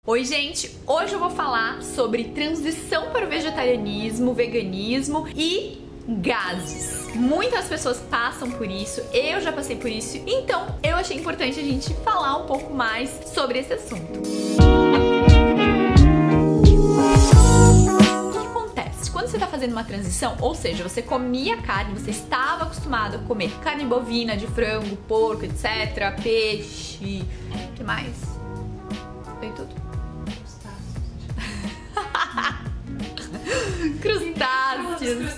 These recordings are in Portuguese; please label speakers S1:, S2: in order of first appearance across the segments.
S1: Oi gente, hoje eu vou falar sobre transição para o vegetarianismo, veganismo e gases. Muitas pessoas passam por isso, eu já passei por isso, então eu achei importante a gente falar um pouco mais sobre esse assunto. O que acontece? Quando você está fazendo uma transição, ou seja, você comia carne, você estava acostumado a comer carne bovina, de frango, porco, etc, peixe, o que mais? Tem tudo? Crustáceos,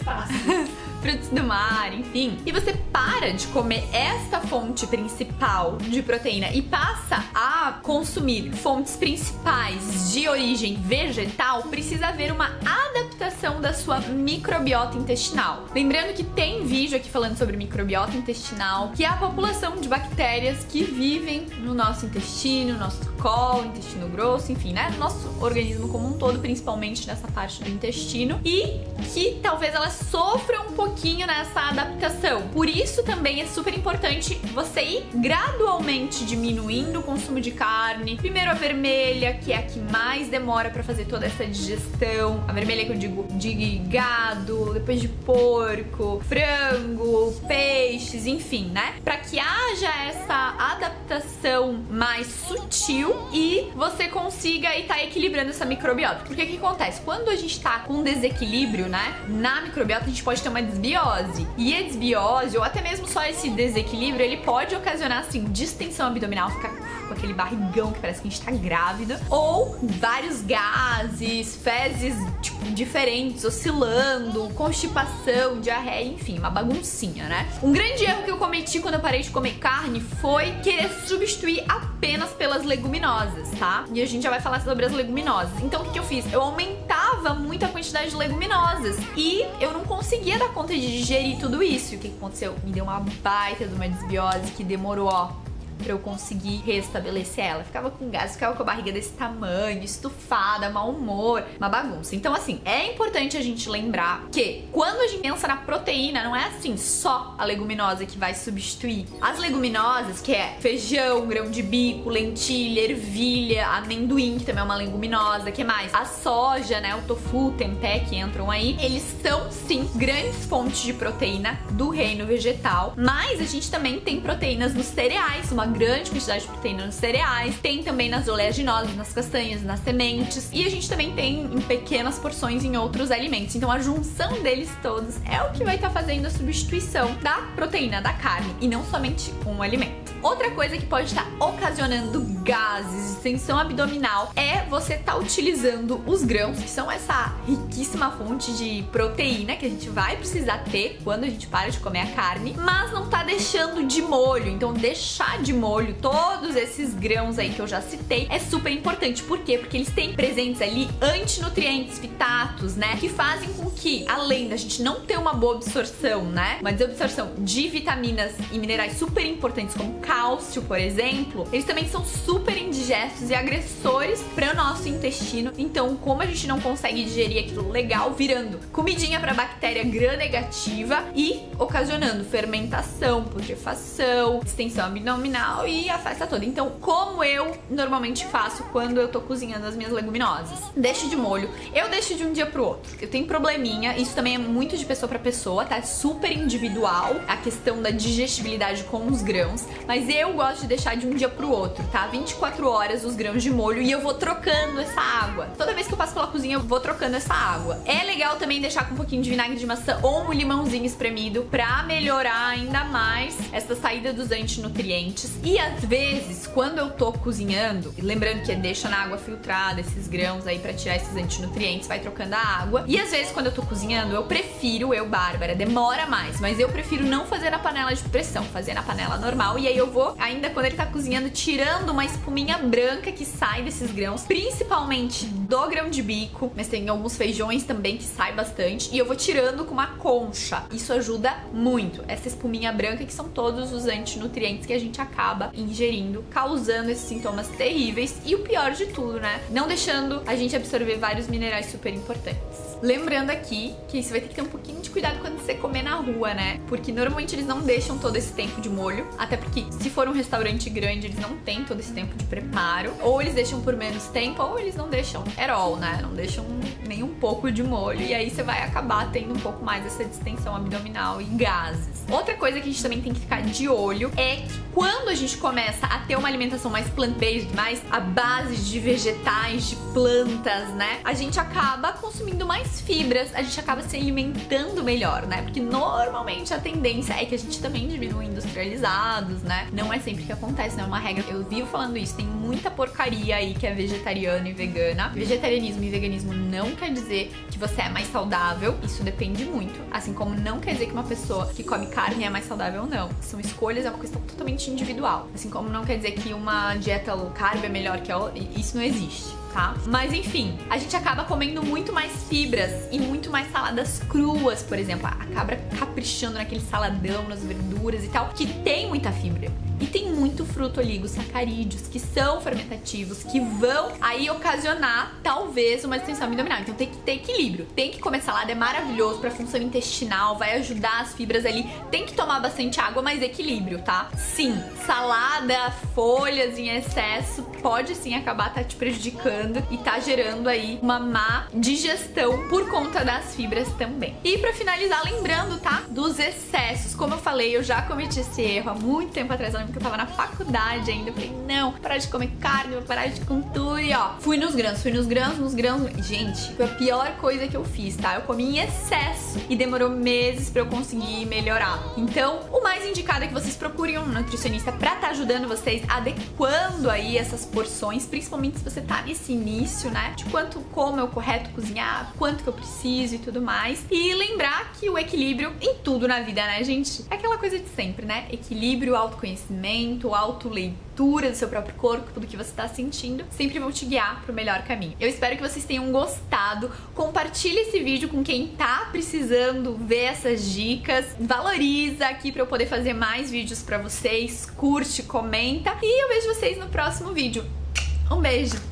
S1: frutos do mar, enfim. E você para de comer esta fonte principal de proteína e passa a consumir fontes principais de origem vegetal, precisa haver uma adaptação da sua microbiota intestinal. Lembrando que tem vídeo aqui falando sobre microbiota intestinal, que é a população de bactérias que vivem no nosso intestino, nosso colo, intestino grosso, enfim, né? No nosso organismo como um todo, principalmente nessa parte do intestino, e que talvez elas sofram um pouquinho nessa adaptação. Por isso também é super importante você ir gradualmente diminuindo o consumo de carne. Primeiro a vermelha, que é a que mais demora para fazer toda essa digestão. A vermelha que eu digo de gado, depois de porco, frango, peixes, enfim, né? Para que haja essa adaptação mais sutil e você consiga estar equilibrando essa microbiota. Porque o que acontece? Quando a gente tá com desequilíbrio, né, na microbiota, a gente pode ter uma desbiose. E a desbiose, ou até mesmo só esse desequilíbrio, ele pode ocasionar, assim, distensão abdominal, ficar com aquele barrigão que parece que a gente tá grávida, ou vários gases, fezes, tipo, diferentes, oscilando, constipação, diarreia, enfim, uma baguncinha, né? Um grande erro que eu cometi quando eu parei de comer carne foi querer substituir apenas pelas leguminosas, tá? E a gente já vai falar sobre as leguminosas. Então, o que eu fiz? Eu aumentava muito a quantidade de leguminosas e eu não conseguia dar conta de digerir tudo isso. E o que aconteceu? Me deu uma baita de uma desbiose que demorou, ó, pra eu conseguir restabelecer ela. Ficava com gás, ficava com a barriga desse tamanho, estufada, mau humor, uma bagunça. Então, assim, é importante a gente lembrar que quando a gente pensa na proteína, não é assim só a leguminosa que vai substituir. As leguminosas, que é feijão, grão de bico, lentilha, ervilha, amendoim, que também é uma leguminosa, que mais? A soja, né, o tofu, tempé, que entram aí, eles são, sim, grandes fontes de proteína do reino vegetal, mas a gente também tem proteínas nos cereais, uma grande quantidade de proteína nos cereais, tem também nas oleaginosas, nas castanhas, nas sementes, e a gente também tem em pequenas porções em outros alimentos. Então a junção deles todos é o que vai estar fazendo a substituição da proteína da carne, e não somente um alimento. Outra coisa que pode estar ocasionando gases, distensão abdominal, é você estar utilizando os grãos, que são essa riquíssima fonte de proteína que a gente vai precisar ter quando a gente para de comer a carne, mas não tá deixando de molho. Então deixar de molho todos esses grãos aí que eu já citei é super importante. Por quê? Porque eles têm presentes ali antinutrientes, fitatos, né? Que fazem com que, além da gente não ter uma boa absorção, né? Uma desabsorção de vitaminas e minerais super importantes, como cálcio, por exemplo, eles também são super indigestos e agressores para o nosso intestino. Então, como a gente não consegue digerir aquilo legal, virando comidinha para bactéria gram-negativa e ocasionando fermentação, putrefação, distensão abdominal e a festa toda. Então, como eu normalmente faço quando eu tô cozinhando as minhas leguminosas? Deixo de molho. Eu deixo de um dia pro outro. Eu tenho probleminha, isso também é muito de pessoa pra pessoa, tá? É super individual a questão da digestibilidade com os grãos, mas eu gosto de deixar de um dia pro outro, tá? 24 horas os grãos de molho e eu vou trocando essa água. Toda vez que eu passo pela cozinha, eu vou trocando essa água. É legal também deixar com um pouquinho de vinagre de maçã ou um limãozinho espremido pra melhorar ainda mais essa saída dos antinutrientes. E às vezes, quando eu tô cozinhando, lembrando que deixa na água filtrada esses grãos aí pra tirar esses antinutrientes, vai trocando a água. E às vezes, quando eu tô cozinhando, Bárbara, demora mais, mas eu prefiro não fazer na panela de pressão, fazer na panela normal. E aí eu vou, ainda quando ele tá cozinhando, tirando uma espuminha branca que sai desses grãos, principalmente do grão de bico, mas tem alguns feijões também que sai bastante, e eu vou tirando com uma concha. Isso ajuda muito, essa espuminha branca, que são todos os antinutrientes que a gente acaba ingerindo, causando esses sintomas terríveis e o pior de tudo, né? Não deixando a gente absorver vários minerais super importantes. Lembrando aqui que você vai ter que ter um pouquinho de cuidado quando você comer na rua, né? Porque normalmente eles não deixam todo esse tempo de molho, até porque se for um restaurante grande, eles não têm todo esse tempo de preparo. Ou eles deixam por menos tempo, ou eles não deixam at all, né? Não deixam nem um pouco de molho. E aí você vai acabar tendo um pouco mais essa distensão abdominal e gases. Outra coisa que a gente também tem que ficar de olho é que quando a gente começa a ter uma alimentação mais plant-based, mais à base de vegetais, de plantas, né? A gente acaba consumindo mais fibras, a gente acaba se alimentando melhor, né? Porque normalmente a tendência é que a gente também diminua industrializados, né? Não é sempre que acontece, não é uma regra. Eu vivo falando isso, tem muita porcaria aí que é vegetariana e vegana. Vegetarianismo e veganismo não quer dizer que você é mais saudável, isso depende muito. Assim como não quer dizer que uma pessoa que come carne é mais saudável ou não. São escolhas, é uma questão totalmente individual. Assim como não quer dizer que uma dieta low carb é melhor que a outra, isso não existe. Tá? Mas enfim, a gente acaba comendo muito mais fibras e muito mais saladas cruas, por exemplo. Acaba caprichando naquele saladão, nas verduras e tal, que tem muita fibra. E tem muito fruto oligosacarídeos, que são fermentativos, que vão aí ocasionar, talvez, uma distensão abdominal. Então tem que ter equilíbrio. Tem que comer salada, é maravilhoso pra função intestinal, vai ajudar as fibras ali. Tem que tomar bastante água, mas equilíbrio, tá? Sim, salada, folhas em excesso, pode sim acabar te prejudicando e tá gerando aí uma má digestão por conta das fibras também. E pra finalizar, lembrando, tá? Dos excessos. Como eu falei, eu já cometi esse erro há muito tempo atrás, eu lembro que eu tava na faculdade ainda. Eu falei, não, vou parar de comer carne, vou parar de com tudo. E ó, fui nos grãos. Gente, foi a pior coisa que eu fiz, tá? Eu comi em excesso e demorou meses pra eu conseguir melhorar. Então, o mais indicado é que vocês procurem um nutricionista pra tá ajudando vocês, adequando aí essas porções, principalmente se você tá nesse início, né? De como é o correto cozinhar, quanto que eu preciso e tudo mais. E lembrar que o equilíbrio em tudo na vida, né, gente? É aquela coisa de sempre, né? Equilíbrio, autoconhecimento, autoleitura do seu próprio corpo, do que você tá sentindo, sempre vão te guiar pro melhor caminho. Eu espero que vocês tenham gostado. Compartilhe esse vídeo com quem tá precisando ver essas dicas. Valoriza aqui pra eu poder fazer mais vídeos pra vocês. Curte, comenta. E eu vejo vocês no próximo vídeo. Um beijo!